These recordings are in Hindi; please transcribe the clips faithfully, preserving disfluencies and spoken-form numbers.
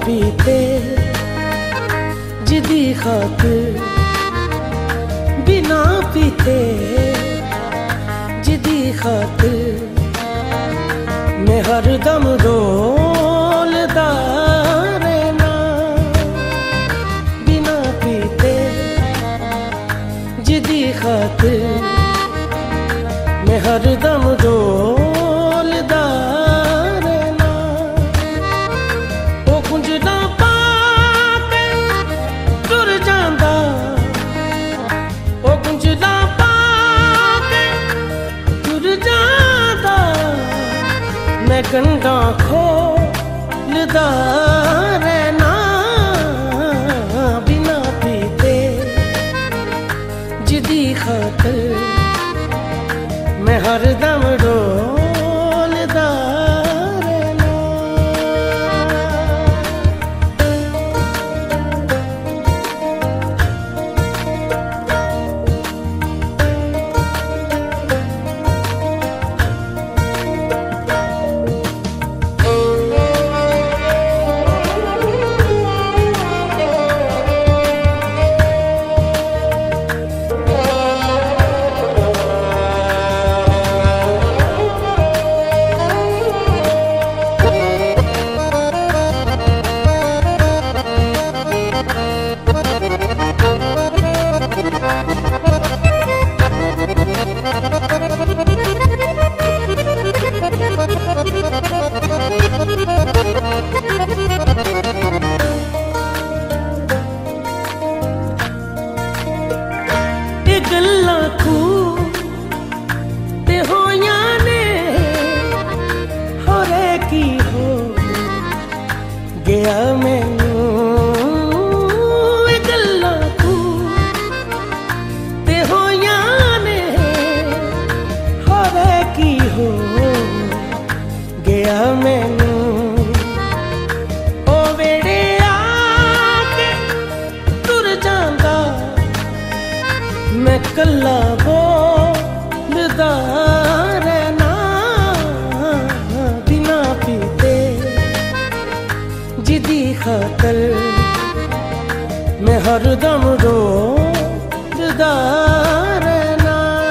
पीते जिदी खातिर, बिना पीते जिदी खातिर मैं हरदम डोलदा रहना। बिना पीते जिदी खातिर मैं हरदम डोलदा रहना। ओ कुंजड़ा पा के तुर जांदा, ओ कुंजड़ा पा के तुर जांदा, मैं गंढा खोलदा रहना। बिना पीते जिदी खातिर मैं हरदम डोलदा रहना। गल्लां ते होया ने होरे की हो गया मैनू। गल्लां ते होया ने होरे की हो गया मैनू। ओ वेड़े आके तुर जांदा, मैं कल्ला बोलदा रहना। बिना पीते जिदी खातिर मैं हरदम डोलदा रहना।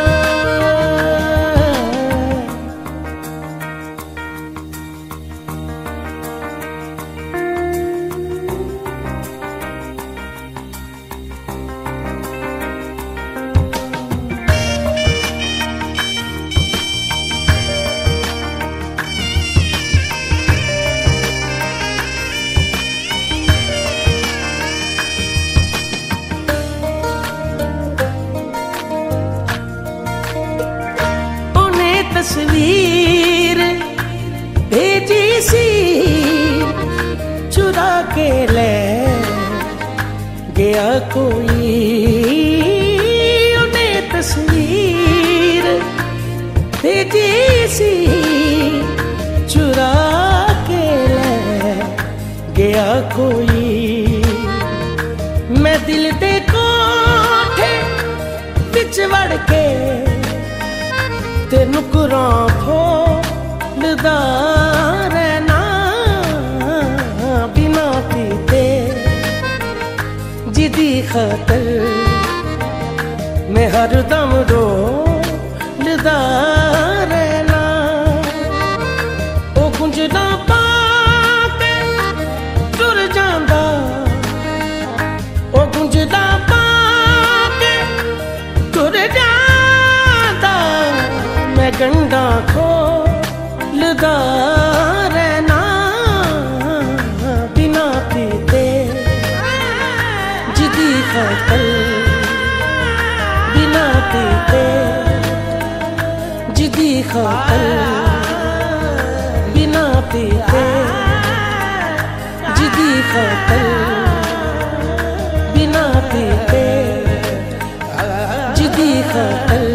तस्वीर भेजी सी चुरा के ले गया कोई। उन्हें तस्वीर भेजी सी चुरा के ले गया कोई। मैं दिल दे कोठे बिच वड़ के ते नुकरां खोलदा रहना। बिना पीते जिदी खातिर मैं हरदम डोलदा रहना। ओ कुंजड़ा पा के तुर जांदा, ओ कुंजड़ा पा के तुर जांदा, मैं गंढा खोलदा रहना। बिना पीते जिदी खातिर, बिना पीते जिदी खातिर, बिना पीते जिदी खातिर, बिना पीते जिदी खातिर।